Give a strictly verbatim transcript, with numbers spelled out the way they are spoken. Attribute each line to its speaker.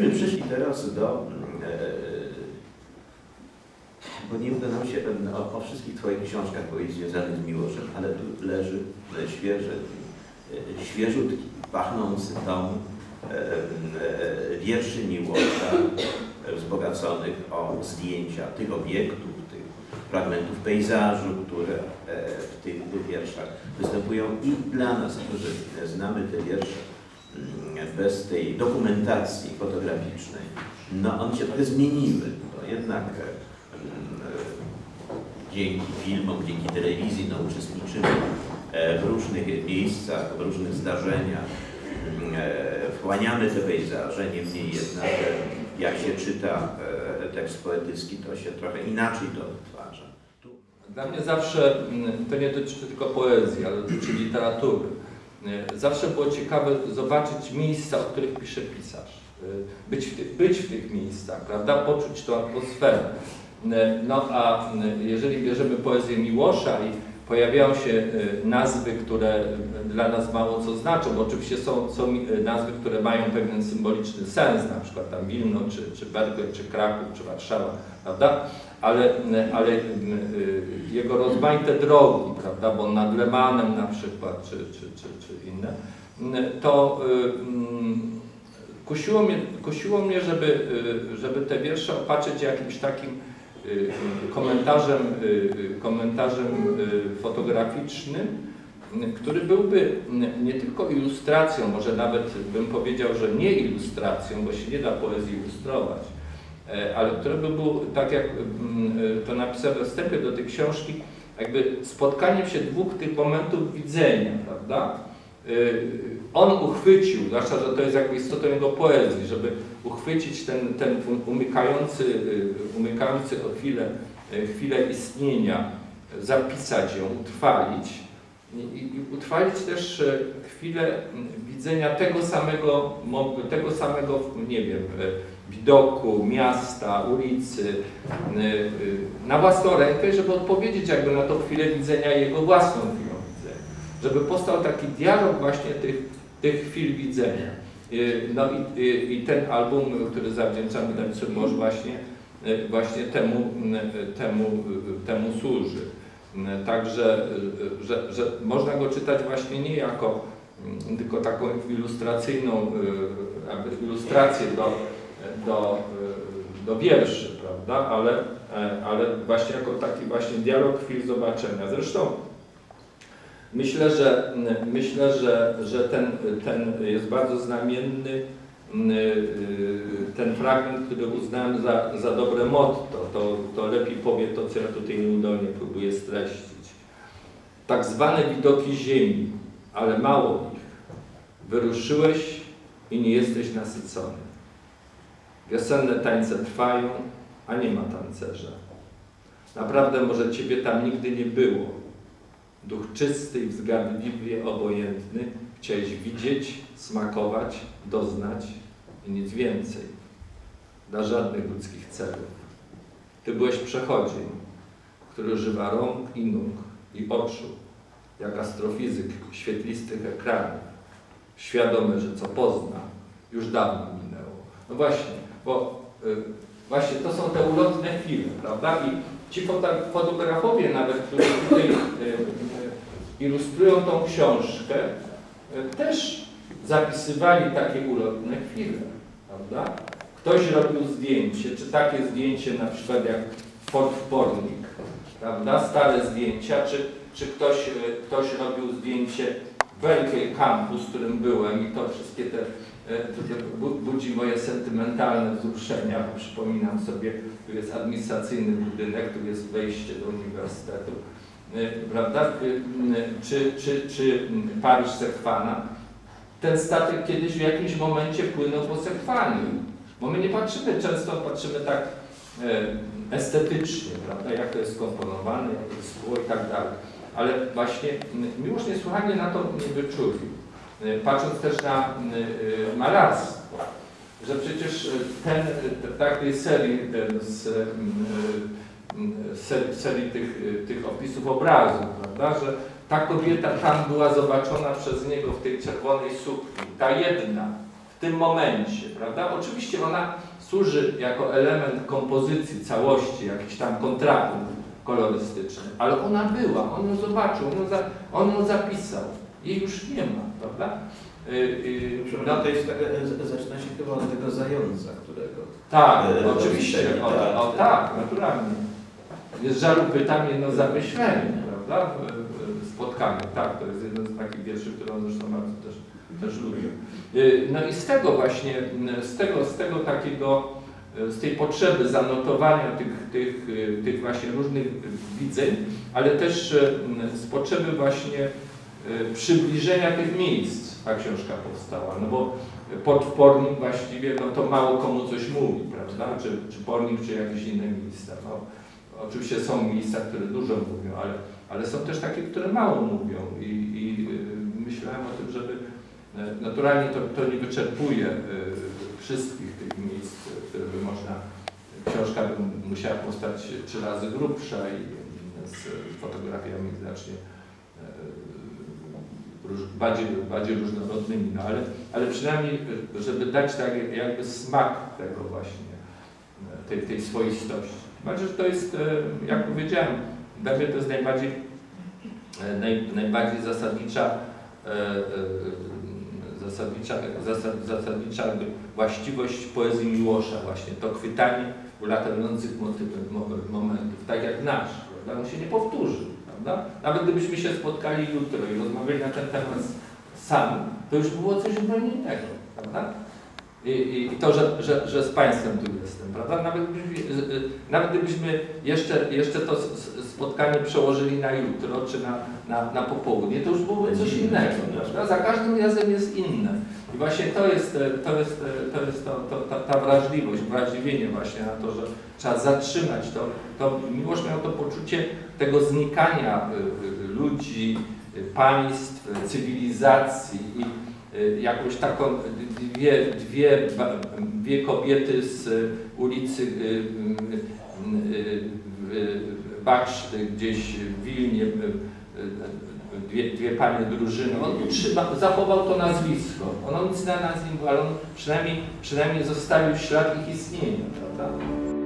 Speaker 1: Myśmy przyszli teraz do, bo nie uda nam się o, o wszystkich Twoich książkach powiedzieć związanych z Miłoszem, ale tu leży świeży, świeżutki, pachnący tom wierszy Miłosza wzbogaconych o zdjęcia tych obiektów, tych fragmentów pejzażu, które w tych wierszach występują i dla nas, którzy znamy te wiersze bez tej dokumentacji fotograficznej, no one się trochę zmieniły, bo jednak dzięki filmom, dzięki telewizji no, uczestniczymy w różnych miejscach, w różnych zdarzeniach, wchłaniamy te pejzaże, niemniej jednak jak się czyta tekst poetycki, to się trochę inaczej to odtwarza.
Speaker 2: Dla mnie zawsze, to nie dotyczy tylko poezji, ale dotyczy literatury, zawsze było ciekawe zobaczyć miejsca, o których pisze pisarz. Być w, tych, być w tych miejscach, prawda? Poczuć tą atmosferę. No a jeżeli bierzemy poezję Miłosza i pojawiają się nazwy, które dla nas mało co znaczą, bo oczywiście są, są nazwy, które mają pewien symboliczny sens, na przykład tam Wilno, czy, czy Berkeley, czy Kraków, czy Warszawa, prawda? Ale, ale jego rozmaite drogi, prawda? Bo nad Lemanem na przykład, czy, czy, czy, czy inne, to kusiło mnie, kusiło mnie żeby, żeby te wiersze opatrzyć jakimś takim komentarzem, komentarzem fotograficznym, który byłby nie tylko ilustracją, może nawet bym powiedział, że nie ilustracją, bo się nie da poezji ilustrować, ale który by był, tak jak to napisałem we wstępie do tej książki, jakby spotkaniem się dwóch tych momentów widzenia, prawda? On uchwycił, zwłaszcza, że to jest jakby istotą jego poezji, żeby uchwycić ten, ten umykający, umykający o chwilę, chwilę istnienia, zapisać ją, utrwalić i, i utrwalić też chwilę widzenia tego samego, tego samego, nie wiem, widoku, miasta, ulicy, na własną rękę, żeby odpowiedzieć jakby na tą chwilę widzenia jego własną chwilą widzenia. Żeby powstał taki dialog właśnie tych, tych chwil widzenia. No i, i, i ten album, który zawdzięczamy Danicowi Mosz właśnie, właśnie temu, temu, temu służy. Także, że, że można go czytać właśnie nie jako tylko taką ilustracyjną, ilustrację do, do, do wierszy, prawda? Ale, ale właśnie jako taki właśnie dialog chwil zobaczenia. Zresztą myślę, że, myślę, że, że ten, ten jest bardzo znamienny, ten fragment, który uznałem za, za dobre motto, to, to lepiej powie to, co ja tutaj nieudolnie próbuję streścić. Tak zwane widoki ziemi, ale mało ich. Wyruszyłeś i nie jesteś nasycony. Wiosenne tańce trwają, a nie ma tancerza. Naprawdę może ciebie tam nigdy nie było. Duch czysty i wzgardliwie obojętny chciałeś widzieć, smakować, doznać i nic więcej. Dla żadnych ludzkich celów. Ty byłeś przechodzień, który używa rąk i nóg i oczu, jak astrofizyk świetlistych ekranów, świadomy, że co pozna, już dawno minęło. No właśnie, bo y, właśnie to są te ulotne chwile, prawda? I ci fotografowie nawet, którzy tutaj y, y, ilustrują tą książkę, y, też zapisywali takie ulotne chwile, prawda? Ktoś robił zdjęcie, czy takie zdjęcie na przykład jak Fort Pornik, prawda? Stare zdjęcia, czy, czy ktoś, ktoś robił zdjęcie Berkeley Campus, w którym byłem i to wszystkie te, to budzi moje sentymentalne wzruszenia, bo przypominam sobie, tu jest administracyjny budynek, tu jest wejście do uniwersytetu, prawda? Czy, czy, czy Paryż Sekwana. Ten statek kiedyś w jakimś momencie płynął po Sekwanie, bo my nie patrzymy, często patrzymy tak estetycznie, prawda, jak to jest skomponowane, jak to jest szkło i tak dalej. Ale właśnie Miłosz niesłychanie na to nie wyczulił. Patrząc też na malarstwo, że przecież ten, tak tej serii, z serii, serii tych, tych opisów obrazów, prawda, że ta kobieta tam była zobaczona przez niego w tej czerwonej sukni, ta jedna, tym momencie, prawda? Oczywiście ona służy jako element kompozycji całości, jakichś tam kontraktów kolorystycznych, ale ona była, on ją zobaczył, on ją, za, on ją zapisał. Jej już nie ma, prawda? Yy, yy,
Speaker 1: no, to jest tak, zaczyna się chyba od tego zająca, którego...
Speaker 2: Tak,
Speaker 1: e,
Speaker 2: oczywiście, o, o, tak, naturalnie. Jest żalu pytam jedno zamyślenie, prawda? Spotkanie, tak, to jest jeden z takich wierszy, które on zresztą bardzo też, też lubi. Yy, no i z tego właśnie, z tego, z tego takiego, z tej potrzeby zanotowania tych, tych, tych właśnie różnych widzeń, ale też z potrzeby właśnie przybliżenia tych miejsc ta książka powstała, no bo Port w Pornik właściwie no to mało komu coś mówi, prawda, czy, czy Pornik, czy jakieś inne miejsca. No, oczywiście są miejsca, które dużo mówią, ale, ale są też takie, które mało mówią i, i myślałem o tym, żeby naturalnie to, to nie wyczerpuje wszystkich tych miejsc, które by można, książka by musiała powstać trzy razy grubsza i z fotografiami znacznie bardziej, bardziej różnorodnymi, no ale, ale przynajmniej, żeby dać tak jakby smak tego właśnie, tej, tej swoistości. Znaczy, że to jest, jak powiedziałem, dla mnie to jest najbardziej, naj, najbardziej zasadnicza, zasadnicza, zasad, zasadnicza jakby właściwość poezji Miłosza właśnie, to chwytanie ulatających momentów, tak jak nasz, prawda? On się nie powtórzy. Prawda? Nawet gdybyśmy się spotkali jutro i rozmawiali na ten temat sami, to już było coś zupełnie innego, prawda? I, i to, że, że, że z Państwem tu jestem, prawda? Nawet, nawet gdybyśmy jeszcze, jeszcze to spotkanie przełożyli na jutro, czy na, na, na popołudnie, to już byłoby coś innego, prawda? Za każdym razem jest inne. I właśnie to jest, to jest, to jest to, to, ta, ta wrażliwość, wrażliwienie właśnie na to, że trzeba zatrzymać to. To Miłosz miał to poczucie tego znikania ludzi, państw, cywilizacji i jakąś taką dwie, dwie, dwie kobiety z ulicy Baszty gdzieś w Wilnie, dwie, dwie panie drużyny. On trzyma, zachował to nazwisko. On nic na nazwisku, ale on przynajmniej, przynajmniej zostawił ślad ich istnienia, prawda?